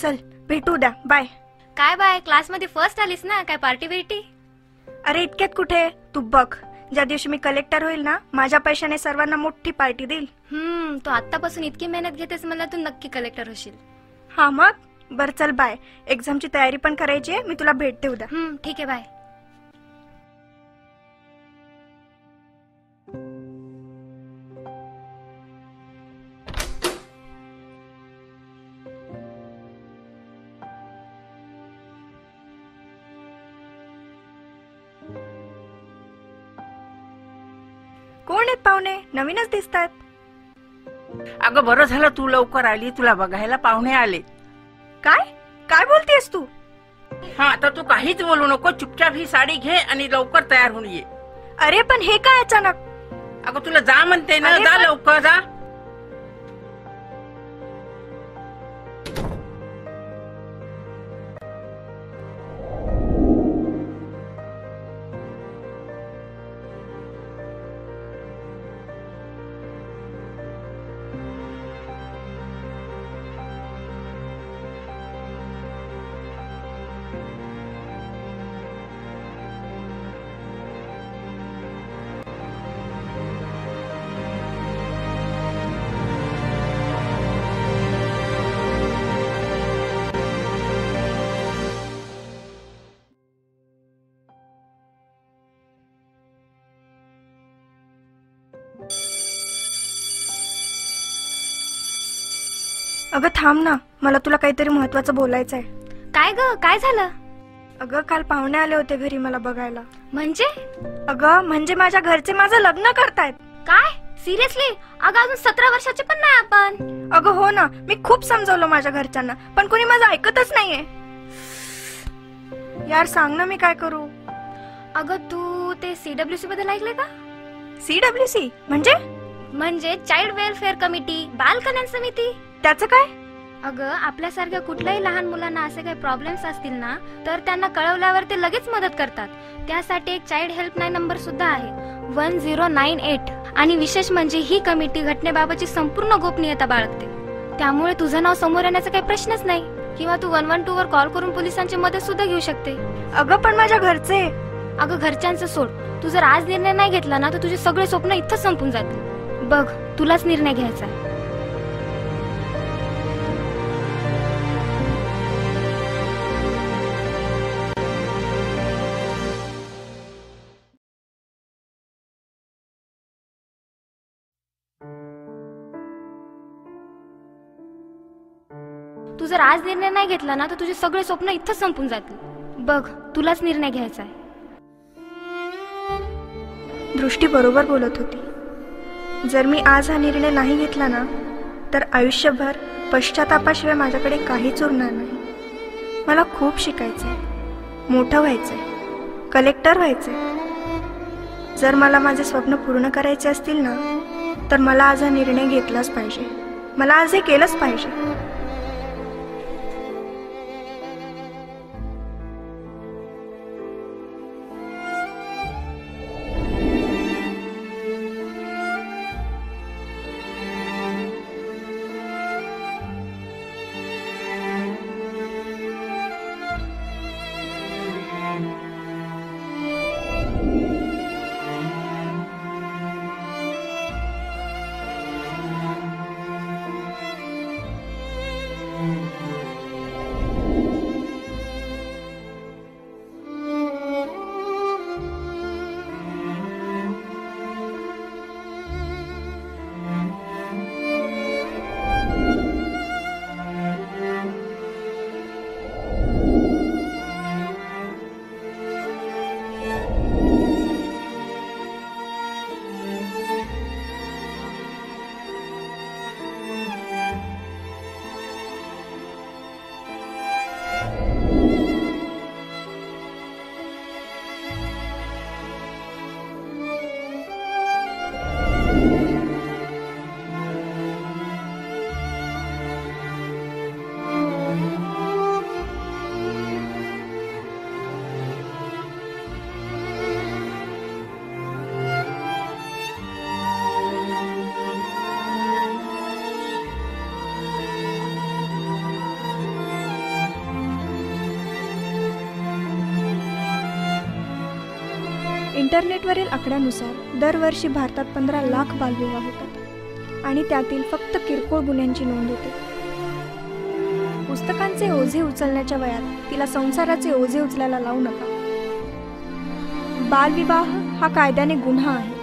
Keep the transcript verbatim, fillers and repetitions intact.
चल भेटू उद्या, बाय. काय बाय, क्लासमध्ये फर्स्ट आलीस ना, काय पार्टी बिर्टी? अरे इतक्यात कुठे, तू बघ ज्या दिवशी मी कलेक्टर होईल ना, माझ्या पैशाने सर्वांना मोठी पार्टी देईल. हम्म तू आतापासून इतकी मेहनत घेतेस, मला तू नक्की कलेक्टर होशील. हा मग बर चल बाय, एक्झामची तयारी पण करायची आहे, मी तुला भेटते उद्या. हम्म ठीक आहे, बाय. कोण आहेत पाहुणे, नवीनच दिसतात. अगं बरं झालं तू लवकर आली, तुला बघायला पाहुणे आले. काय काय बोलतेस तू? हा आता तू काहीच बोलू नको, चुपचाप ही साडी घे आणि लवकर तयार होऊन ये. अरे पण हे काय अचानक? अगं तुला जा म्हणते ना, अरे जा पण- लवकर जा. अगं थांब ना, मला तुला काहीतरी महत्वाचं बोलायचं आहे. काय ग, काय झालं? अगं काल पाहुणे आले होते घरी मला बघायला. म्हणजे? अगं म्हणजे माझ्या घरचे माझं लग्न करतायत. काय, सिरियसली? अगं अजून सतरा वर्षाचे पण नाही आपण. अगं हो ना, मी खूप समजावलं माझ्या घरच्यांना, पण कोणी माझं ऐकतच नाहीये. यार सांग ना, मी काय करू? अगं तू ते सीडब्ल्यूसी बद्दल ऐकलंय का? सीडब्ल्यूसी म्हणजे? म्हणजे चाइल्ड वेलफेअर कमिटी, बाल कल्याण समिती. त्याचं काय? अगं आपल्यासारख्या कुठल्याही लहान मुलांना असे काही प्रॉब्लेम्स असतील ना, तर त्यांना कळवल्यावर ते लगेच मदत करतात. त्यासाठी एक चाइल्ड हेल्पलाईन नंबर सुद्धा आहे, वन झिरो नाईन एट. आणि विशेष म्हणजे ही कमिटी घटनेबाबतची संपूर्ण गोपनीयता बाळगते. त्यामुळे तुझं नाव समोर येण्याचा काही प्रश्नच नाही. किंवा तू वन वन टू वर कॉल करून पोलिसांची मदत सुद्धा घेऊ शकते. अगं पण माझ्या घरचे. अगं घरच्यांचं सोड, तू जर आज निर्णय नाही घेतला ना, तर तुझे सगळे स्वप्न इथं संपून जातील. बघ तुलाच निर्णय घ्यायचा आहे. तू जर आज निर्णय नाही घेतला ना, तर तुझे सगळे स्वप्न इथं संपून जातील. बघ तुलाच निर्णय घ्यायचा आहे. दृष्टी बरोबर बोलत होती. जर मी आज हा निर्णय नाही घेतला ना, तर आयुष्यभर पश्चातापाशिवाय माझ्याकडे काहीच उरणार नाही. मला खूप शिकायचंय, मोठं व्हायचंय, कलेक्टर व्हायचंय. जर मला माझे स्वप्न पूर्ण करायचे असतील ना, तर मला आज हा निर्णय घेतलाच पाहिजे. मला आज हे केलंच पाहिजे. इंटरनेटवरील आकड्यानुसार दरवर्षी भारतात पंधरा लाख बालविवाह होतात आणि त्यातील फक्त किरकोळ गुन्ह्यांची नोंद होते. पुस्तकांचे ओझे उचलण्याच्या वयात तिला संसाराचे ओझे उचलायला लावू नका. बालविवाह हा कायद्याने गुन्हा आहे.